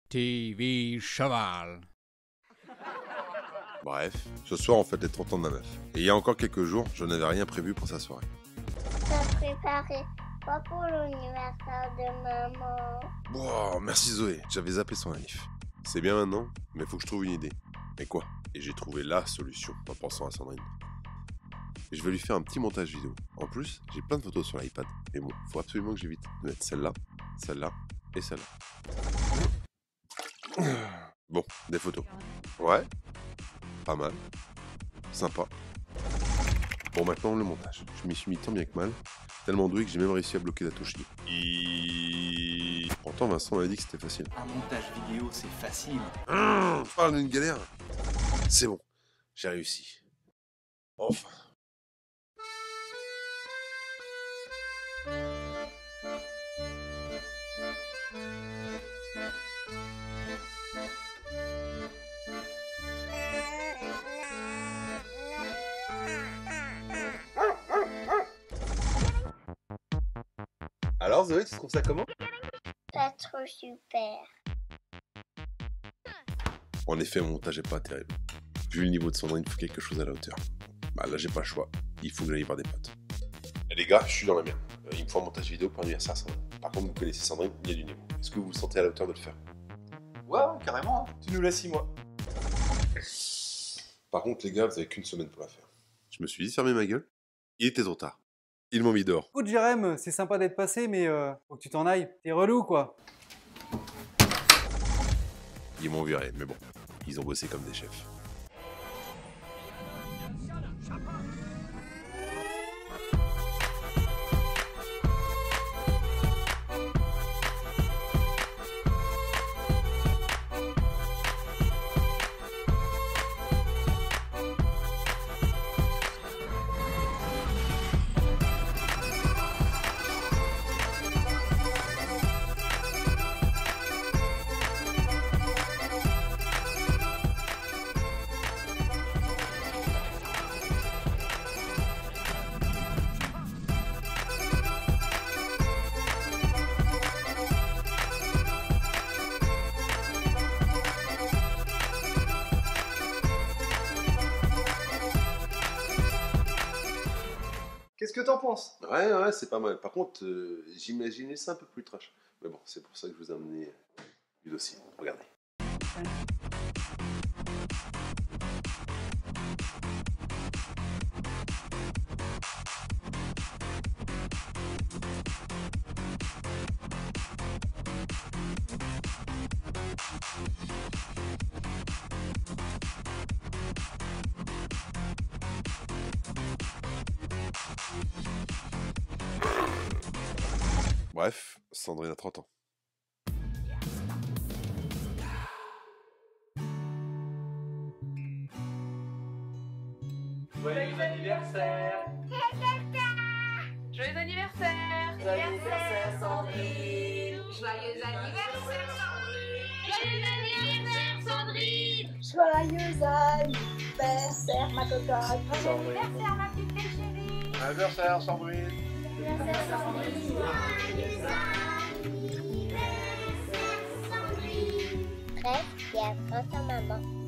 TV cheval. Bref, ce soir on fête les 30 ans de ma meuf. Et il y a encore quelques jours, je n'avais rien prévu pour sa soirée. T'as préparé quoi pour l'anniversaire de maman? Wow, merci Zoé, j'avais zappé son anniv. C'est bien maintenant, mais faut que je trouve une idée. Mais quoi? Et j'ai trouvé la solution en pensant à Sandrine. Et je vais lui faire un petit montage vidéo. En plus, j'ai plein de photos sur l'iPad. Et bon, faut absolument que j'évite de mettre celle-là, celle-là et celle-là. Bon, des photos. Ouais, pas mal. Sympa. Bon, maintenant le montage. Je m'y suis mis tant bien que mal. Tellement doué que j'ai même réussi à bloquer la touche I. Pourtant, Vincent m'avait dit que c'était facile. Un montage vidéo, c'est facile. Tu parles d'une galère. C'est bon, j'ai réussi. Enfin. Alors Zoé, tu trouves ça comment? Pas trop super. En effet, mon montage est pas terrible. Vu le niveau de Sandrine, il faut quelque chose à la hauteur. Bah là, j'ai pas le choix. Il faut que j'aille voir des potes. Et les gars, je suis dans la merde. Il me faut un montage vidéo pour l'anniversaire Sandrine. Par contre, vous connaissez Sandrine, il y a du niveau. Est-ce que vous vous sentez à la hauteur de le faire? Ouais, carrément. Tu nous laisses 6 mois. Par contre, les gars, vous avez qu'une semaine pour la faire. Je me suis dit fermer ma gueule. Il était trop tard. Ils m'ont mis dehors. Écoute, Jérém, c'est sympa d'être passé, mais faut que tu t'en ailles. T'es relou, quoi. Ils m'ont viré, mais bon, ils ont bossé comme des chefs. Qu'est-ce que t'en penses? Ouais, c'est pas mal. Par contre, j'imaginais ça un peu plus trash. Mais bon, c'est pour ça que je vous ai amené du dossier. Regardez. Bref, Sandrine a 30 ans. Joyeux anniversaire! Joyeux anniversaire! Joyeux anniversaire, Sandrine! Joyeux anniversaire, Sandrine! Joyeux anniversaire, Sandrine! Joyeux anniversaire, ma cocotte. Joyeux anniversaire, ma petite belle chérie! Anniversaire, Sandrine! Joyeux Sandrine. Bref, il y a 30 ans maman.